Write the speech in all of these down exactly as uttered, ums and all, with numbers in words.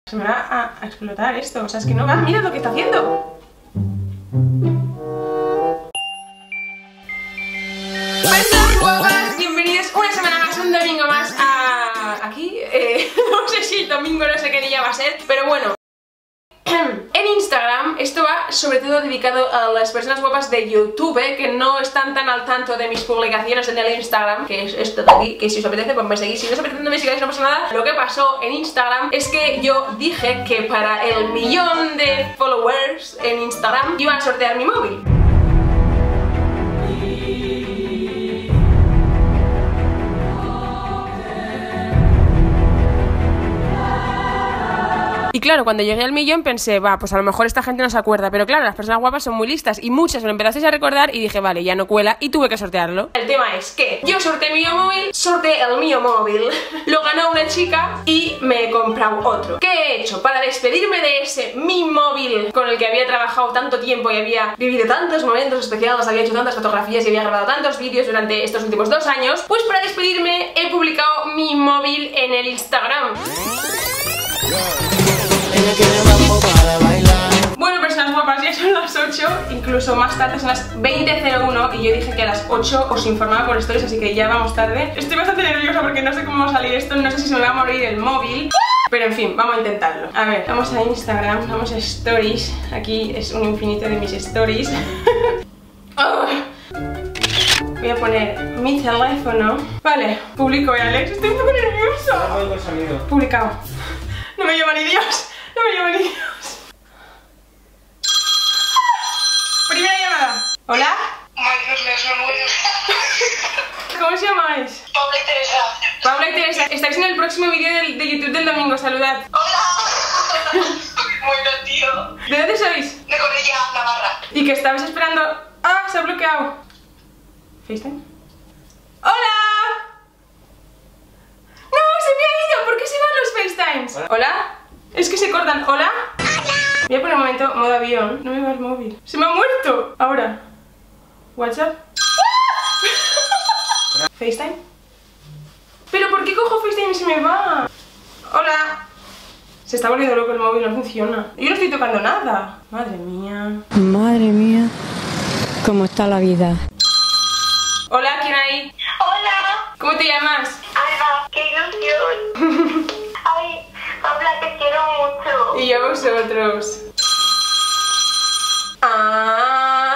Se me va a, a explotar esto. O sea, es que no me mira lo que está haciendo. Hola, guapas, bienvenidos una semana más, un domingo más a... aquí. Eh, no sé si el domingo, no sé qué día va a ser, pero bueno. En Instagram, esto va sobre todo dedicado a las personas guapas de YouTube, ¿eh? Que no están tan al tanto de mis publicaciones en el Instagram, que es esto de aquí, que si os apetece pues me seguís, si no os apetece no me sigáis, no pasa nada. Lo que pasó en Instagram es que yo dije que para el millón de followers en Instagram iban a sortear mi móvil. Y claro, cuando llegué al millón pensé, va, pues a lo mejor esta gente no se acuerda, pero claro, las personas guapas son muy listas y muchas me lo empezasteis a recordar y dije, vale, ya no cuela y tuve que sortearlo. El tema es que yo sorteé mi móvil, sorteé el mío móvil, lo ganó una chica y me he comprado otro. ¿Qué he hecho? Para despedirme de ese mi móvil con el que había trabajado tanto tiempo y había vivido tantos momentos especiales, había hecho tantas fotografías y había grabado tantos vídeos durante estos últimos dos años, pues para despedirme he publicado mi móvil en el Instagram. Bueno, personas guapas, ya son las ocho, incluso más tarde son las veinte cero uno y yo dije que a las ocho os informaba por stories, así que ya vamos tarde. Estoy bastante nerviosa porque no sé cómo va a salir esto, no sé si se me va a morir el móvil, pero en fin, vamos a intentarlo. A ver, vamos a Instagram, vamos a stories, aquí es un infinito de mis stories. Oh. Voy a poner mi teléfono. Vale, publico, ¿eh, Alex? Estoy un poco nerviosa. No oigo el sonido. Publicado. No me llama ni Dios. No me llama ni Dios. Primera llamada. ¿Hola? ¿Cómo os llamáis? Paula y Teresa. Paula y Teresa. Estáis en el próximo vídeo de, de YouTube del domingo. Saludad. Hola. Bueno, tío. ¿De dónde sois? De Cornellá, Navarra. ¿Y que estabais esperando? Ah, se ha bloqueado. ¿FaceTime? ¡Hola! ¡No! ¡Se me ha ido! ¿Por qué se van los FaceTimes? ¿Hola? ¿Hola? Es que se cortan. ¿Hola? Voy a poner un momento modo avión. No me va el móvil. ¡Se me ha muerto! Ahora. ¿WhatsApp? ¿FaceTime? ¿Pero por qué cojo FaceTime y se me va? ¡Hola! Se está volviendo loco el móvil, no funciona. Yo no estoy tocando nada. Madre mía. Madre mía. ¿Cómo está la vida? Hola, ¿quién hay? Hola. ¿Cómo te llamas? Alba, qué ilusión. Ay, Paula, te quiero mucho. Y a vosotros. Ah.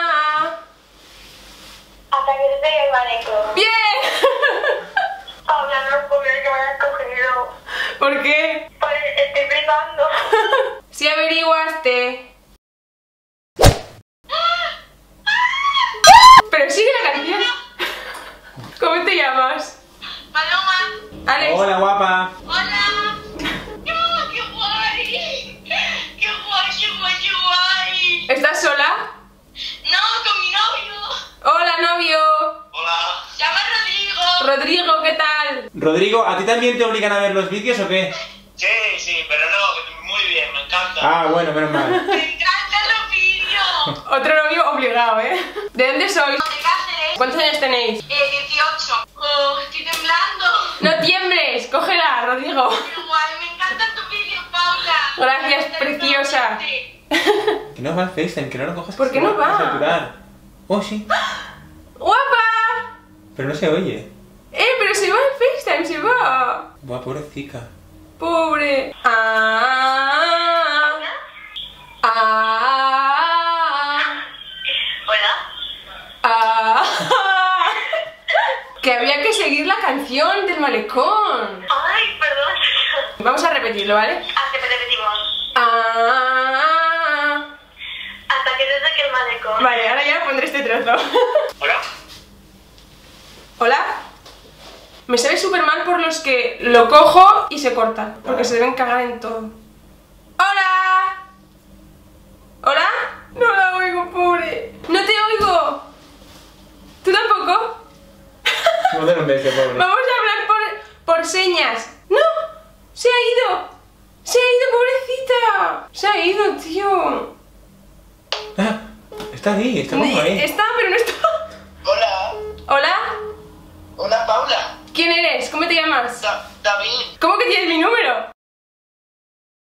Hasta que te pegue el maneco. ¡Bien! Paula, no puedo creer que me hayas cogido. ¿Por qué? Pues estoy flipando. Si averiguaste. Pero sigue la canción. ¿Cómo te llamas? Paloma. Alex. Hola, guapa. Hola. ¡Oh, qué guay! ¡Qué guay, qué guay, qué guay! ¿Estás sola? No, con mi novio. Hola, novio. Hola. Se llama Rodrigo. Rodrigo, ¿qué tal? Rodrigo, ¿a ti también te obligan a ver los vídeos o qué? Sí, sí, pero no, muy bien, me encanta. Ah, bueno, menos mal. Me encantan los vídeos. Otro novio obligado, ¿eh? ¿De dónde sois? De Cáceres. ¿Cuántos años tenéis? Eh, dieciocho. Oh, estoy temblando. No tiembles, cógela, Rodrigo. Qué guay, me encantan tus vídeos, Paula. Gracias, Me preciosa. Que no va el FaceTime, que no lo cojas. ¿Por qué no va? Vas a saturar. Oh, sí. ¡Guapa! Pero no se oye. ¡Eh, pero se va el FaceTime, se va! Buah, pobrecita. ¡Pobre! ¡Ah! ¡Ah! Hola. ¡Ah! Que había que seguir la canción del malecón. Ay, perdón. Vamos a repetirlo, ¿vale? Hasta que repetimos. ¡Ah! Hasta que te saque el malecón. Vale, ahora ya pondré este trozo. Hola. ¿Hola? Me sabe súper mal por los que lo cojo y se corta, porque se deben cagar en todo. ¡Hola! ¿Hola? No la oigo, pobre. ¡No te oigo! ¿Tú tampoco? No te un beso, pobre. Vamos a hablar por, por señas. ¡No! ¡Se ha ido! ¡Se ha ido, pobrecita! ¡Se ha ido, tío! Ah, está ahí, está como ahí. Está, pero no está. Hola. ¿Hola? Hola, Paula. ¿Quién eres? ¿Cómo te llamas? Da- David. ¿Cómo que tienes mi número?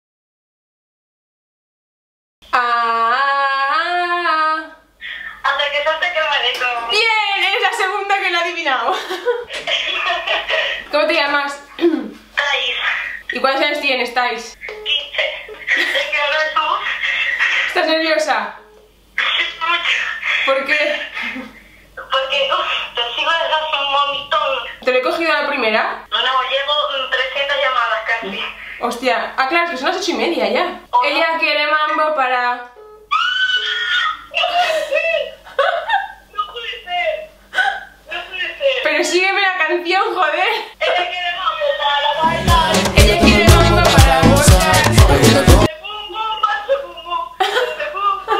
¡Bien! Eres la segunda que lo ha adivinado. ¿Cómo te llamas? Thais. ¿Y cuántos años tienes, Thais? quince. ¿Y qué hablas tú? ¿Estás nerviosa? Mucho. ¿Por qué? Porque, uff, te sigo desde hace un montón. ¿Te lo he cogido a la primera? No, no, llevo trescientas llamadas casi. Hostia, ah, claro, es que son las ocho y media ya. Oh. Ella quiere mambo para... No puede ser. No puede ser. No puede ser. Pero sígueme la canción, joder. Ella quiere mambo para bailar. Ella quiere mambo para gozar. Bum, bum, bacho, bum, bum. Bum, bum.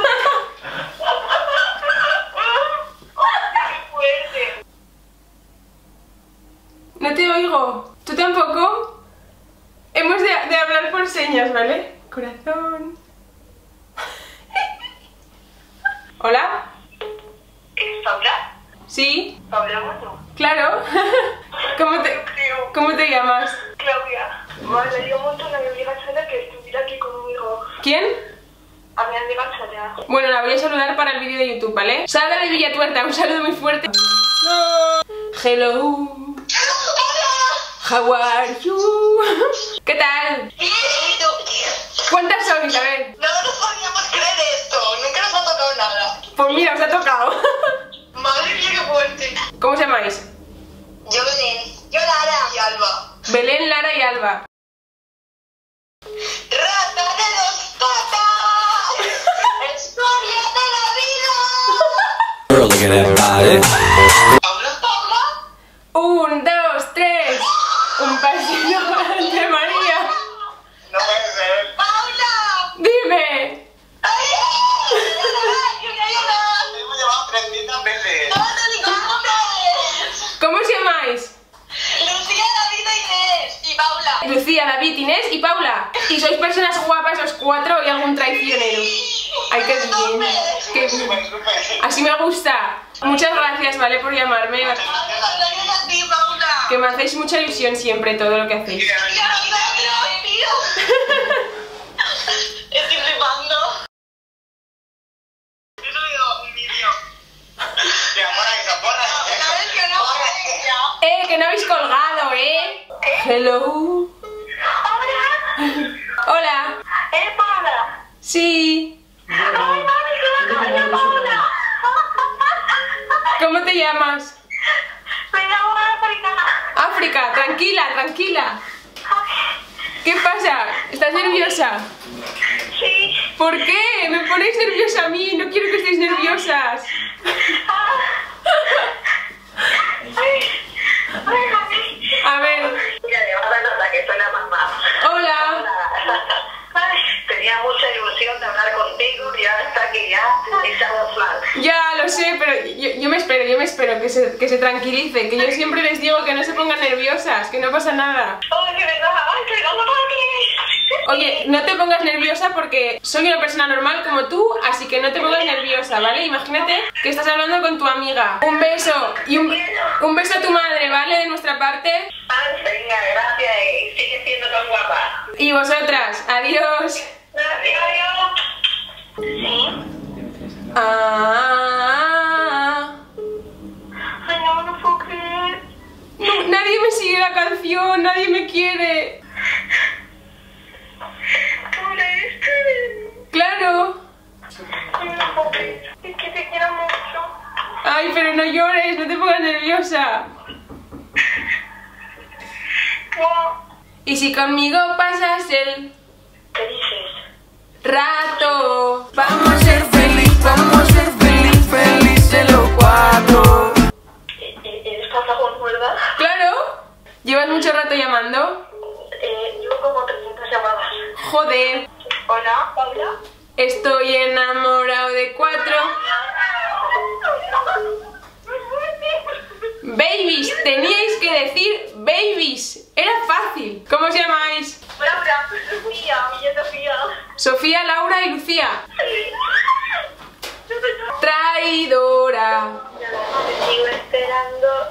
¡Hostia, qué fuerte! No te oigo. ¿Tú tampoco? Hemos de, de hablar por señas, ¿vale? Corazón. ¿Hola? ¿Es Paula? ¿Sí? ¿Paula Mono? Claro. ¿Cómo te, Creo. ¿Cómo te llamas? Claudia. Vale, le dio un montón a mi amiga Sara que estuviera aquí conmigo. ¿Quién? A mi amiga Sara. Bueno, la voy a saludar para el vídeo de YouTube, ¿vale? Sara de Villatuerta, un saludo muy fuerte. Hello. How are you? ¿Qué tal? Bien, ¿y tú? ¿Cuántas sois? A ver. No nos podíamos creer esto. Nunca nos ha tocado nada. Pues mira, os ha tocado. Madre mía, qué fuerte. ¿Cómo os llamáis? Yo Belén. Yo Lara. Y Alba. Belén, Lara y Alba. ¡Rata de dos patas! ¡Historia de la vida! Girl, look at that body. ¿Paula, Paula? Un, dos, tres. Un pasito ante María. No puede ser. ¡Paula! Dime. ¡Ay! ¡Ayuda, ayuda! Te hemos llevado trescientas veces. ¡No te digo nombres! ¿Cómo os llamáis? Lucía, David e Inés. Y Paula. Lucía, David, Inés y Paula. Y sois personas guapas los cuatro y algún traicionero. Ay, qué bien. Qué bien. Así me gusta. Muchas gracias, ¿vale? Por llamarme. Gracias a ti, Paula. Que me hacéis mucha ilusión siempre todo lo que hacéis. Gracias, tío. Estoy flipando. He subido un vídeo. Te amor y no pones. ¿Sabes que no? Eh, que no habéis colgado, ¿eh? Hello. Hola. Hola. ¿Eres Paula? Sí. Ay, mami, que la coña, Paula. ¿Cómo te llamas? Me llamo África. África, tranquila, tranquila. ¿Qué pasa? ¿Estás nerviosa? Sí. ¿Por qué? Me ponéis nerviosa a mí, no quiero que estéis nerviosas. Ay, ay, mami. A ver, Mira, le vas a dar nota que soy la mamá. hola. Ay, tenía mucha ilusión de hablar contigo y ahora está aquí ya echado flan. Ya lo sé, pero yo, yo me espero, yo me espero que se, que se tranquilice, que yo siempre les digo que no se pongan nerviosas, que no pasa nada. Ay, de verdad, ay, que no lo Oye, no te pongas nerviosa porque soy una persona normal como tú, así que no te pongas nerviosa, ¿vale? Imagínate que estás hablando con tu amiga. Un beso y un, un beso a tu madre, ¿vale? De nuestra parte. Ay, venga, gracias y sigue siendo tan guapa. Y vosotras, adiós. Gracias, adiós. ¿Sí? Ah, Ay, no, no puedo creer. no, nadie me sigue la canción, nadie me quiere. ¿Por esto? Claro. Ay, no puedo creer. Es que te quiero mucho. Ay, pero no llores, no te pongas nerviosa. Wow. Y si conmigo pasas el ¿Qué dices? rato, vamos a ser feliz, vamos a ser feliz, felices los cuatro. ¿Eres Pazagón, verdad? Claro. ¿Llevas mucho rato llamando? Eh, llevo como trescientas llamadas. Joder. Hola, Paula. Estoy enamorado de cuatro. Babies, teníais que decir babies. Era fácil. ¿Cómo os llamáis? Laura, Lucía, mi Sofía. Sofía, Laura y Lucía. Traidora. Te sigo esperando.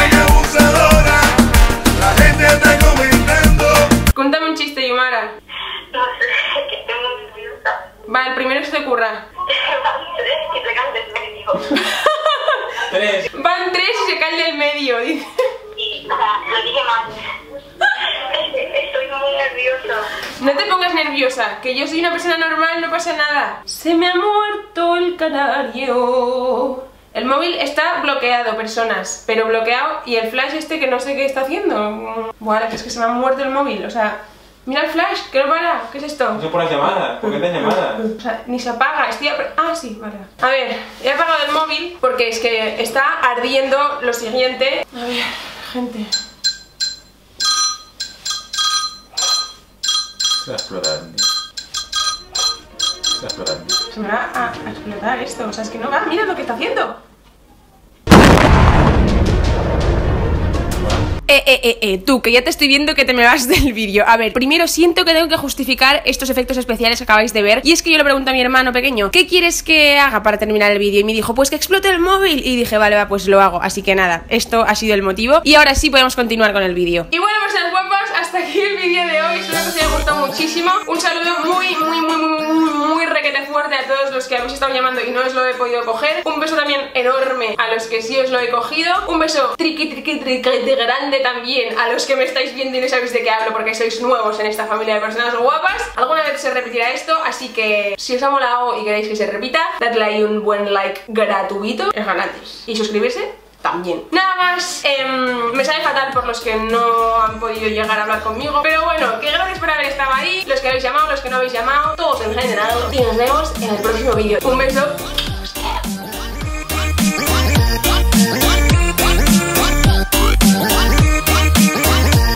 La gente está comentando. Cuéntame un chiste, Yumara. No sé, que estoy muy nerviosa. Va, el primero que se te ocurra. Y te cantes, me digo. Tres. Van tres y se cae el del medio, dice. Sí, o sea, lo dije mal. Estoy muy nerviosa. No te pongas nerviosa, que yo soy una persona normal, no pasa nada. Se me ha muerto el canario. El móvil está bloqueado, personas, pero bloqueado. Y el flash este que no sé qué está haciendo. Buah, que es que se me ha muerto el móvil, o sea... Mira el flash, que no para, ¿qué es esto? Eso por las llamadas, ¿por qué te llamadas? O sea, ni se apaga, estoy... Ah, sí, vale. A ver, he apagado el móvil porque es que está ardiendo lo siguiente. A ver, gente... Se va a explotar, tío. Se va a explotar, tío. Se me va a, a explotar esto, o sea, es que no va, mira lo que está haciendo. Eh, eh, eh, eh, tú, que ya te estoy viendo que te me vas del vídeo. A ver, primero siento que tengo que justificar estos efectos especiales que acabáis de ver. Y es que yo le pregunté a mi hermano pequeño, ¿qué quieres que haga para terminar el vídeo? Y me dijo, pues que explote el móvil. Y dije, vale, va, pues lo hago. Así que nada, esto ha sido el motivo. Y ahora sí podemos continuar con el vídeo. Y bueno, personas guapas, hasta aquí el vídeo de hoy. Espero que os haya gustado muchísimo. Un saludo muy, muy, muy, muy, muy, muy requete fuerte a todos los que habéis estado llamando y no os lo he podido coger. Un beso también enorme a los que sí os lo he cogido. Un beso triqui, triqui, triqui, grande también a los que me estáis viendo y no sabéis de qué hablo porque sois nuevos en esta familia de personas guapas. Alguna vez se repetirá esto, así que si os ha molado y queréis que se repita, dadle ahí un buen like gratuito, es gratis. Y suscribirse también. Nada más, eh, me sale fatal por los que no han podido llegar a hablar conmigo, pero bueno, que gracias por haber estado ahí, los que habéis llamado, los que no habéis llamado, todos en general, y nos vemos en el próximo vídeo. Un beso.